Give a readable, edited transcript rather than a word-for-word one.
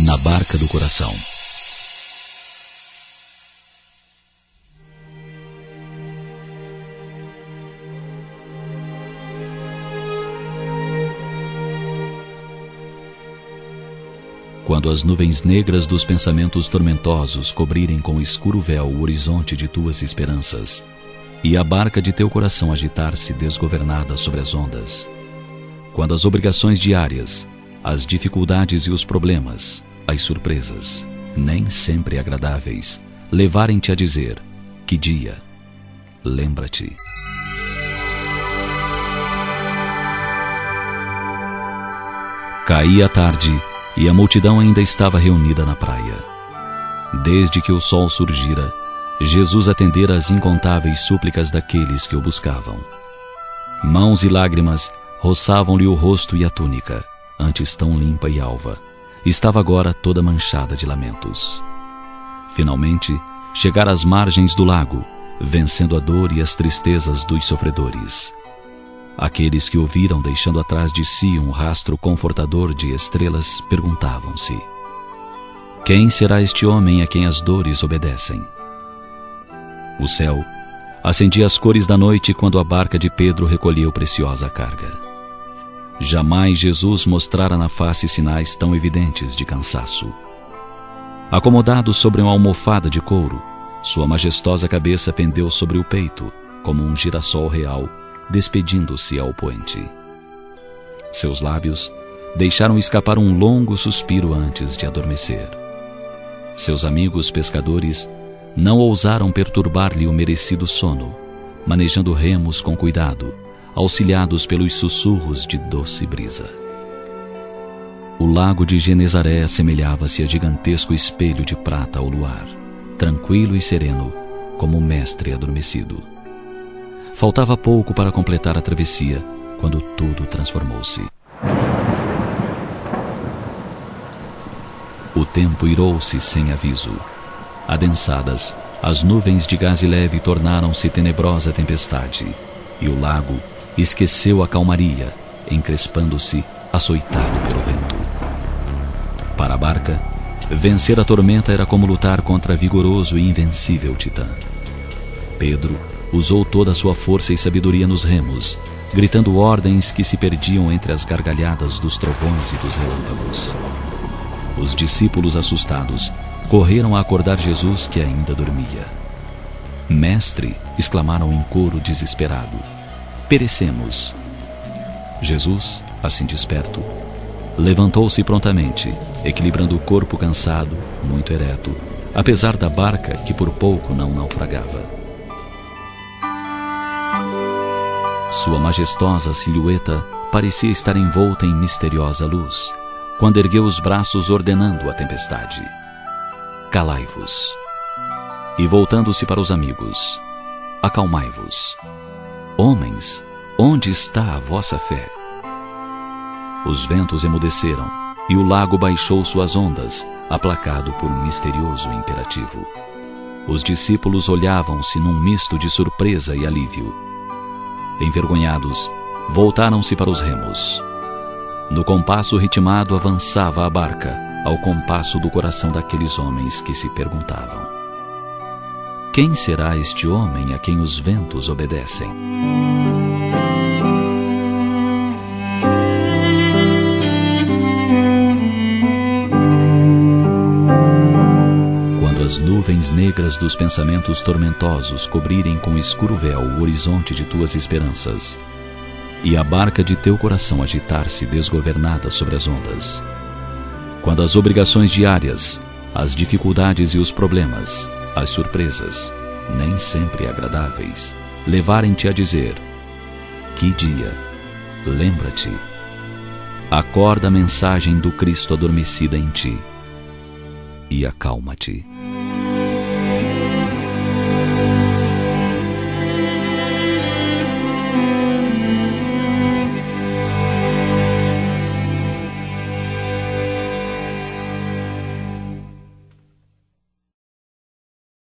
Na barca do coração. Quando as nuvens negras dos pensamentos tormentosos cobrirem com escuro véu o horizonte de tuas esperanças, e a barca de teu coração agitar-se desgovernada sobre as ondas, quando as obrigações diárias, as dificuldades e os problemas, as surpresas, nem sempre agradáveis, levarem-te a dizer: que dia? Lembra-te. Caía a tarde e a multidão ainda estava reunida na praia. Desde que o sol surgira, Jesus atendera às incontáveis súplicas daqueles que o buscavam. Mãos e lágrimas roçavam-lhe o rosto e a túnica, antes tão limpa e alva, estava agora toda manchada de lamentos. Finalmente, chegara às margens do lago, vencendo a dor e as tristezas dos sofredores. Aqueles que o viram deixando atrás de si um rastro confortador de estrelas perguntavam-se: quem será este homem a quem as dores obedecem? O céu acendia as cores da noite quando a barca de Pedro recolheu preciosa carga. Jamais Jesus mostrara na face sinais tão evidentes de cansaço. Acomodado sobre uma almofada de couro, sua majestosa cabeça pendeu sobre o peito, como um girassol real, despedindo-se ao poente. Seus lábios deixaram escapar um longo suspiro antes de adormecer. Seus amigos pescadores não ousaram perturbar-lhe o merecido sono, manejando remos com cuidado, auxiliados pelos sussurros de doce brisa. O lago de Genezaré assemelhava-se a gigantesco espelho de prata ao luar, tranquilo e sereno, como um mestre adormecido. Faltava pouco para completar a travessia, quando tudo transformou-se. O tempo irou-se sem aviso. Adensadas, as nuvens de gaze leve tornaram-se tenebrosa tempestade, e o lago esqueceu a calmaria, encrespando-se, açoitado pelo vento. Para a barca, vencer a tormenta era como lutar contra vigoroso e invencível titã. Pedro usou toda a sua força e sabedoria nos remos, gritando ordens que se perdiam entre as gargalhadas dos trovões e dos relâmpagos. Os discípulos assustados correram a acordar Jesus, que ainda dormia. Mestre, exclamaram em coro desesperado, perecemos. Jesus, assim desperto, levantou-se prontamente, equilibrando o corpo cansado, muito ereto, apesar da barca que por pouco não naufragava. Sua majestosa silhueta parecia estar envolta em misteriosa luz, quando ergueu os braços ordenando a tempestade: calai-vos. E voltando-se para os amigos: acalmai-vos. Homens, onde está a vossa fé? Os ventos emudeceram e o lago baixou suas ondas, aplacado por um misterioso imperativo. Os discípulos olhavam-se num misto de surpresa e alívio. Envergonhados, voltaram-se para os remos. No compasso ritmado avançava a barca, ao compasso do coração daqueles homens que se perguntavam: quem será este homem a quem os ventos obedecem? Quando as nuvens negras dos pensamentos tormentosos cobrirem com escuro véu o horizonte de tuas esperanças, e a barca de teu coração agitar-se desgovernada sobre as ondas, quando as obrigações diárias, as dificuldades e os problemas, as surpresas, nem sempre agradáveis, levarem-te a dizer: que dia? Lembra-te. Acorda a mensagem do Cristo adormecida em ti e acalma-te.